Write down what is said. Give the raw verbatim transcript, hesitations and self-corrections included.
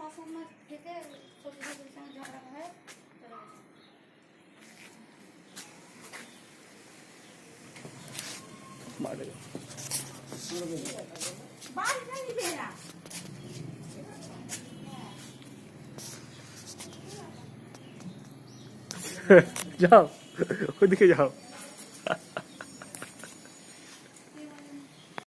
सासू में ठीक है, छोटी छोटी संग झगड़ा है बाल नहीं मेरा जाओ खुद के जाओ।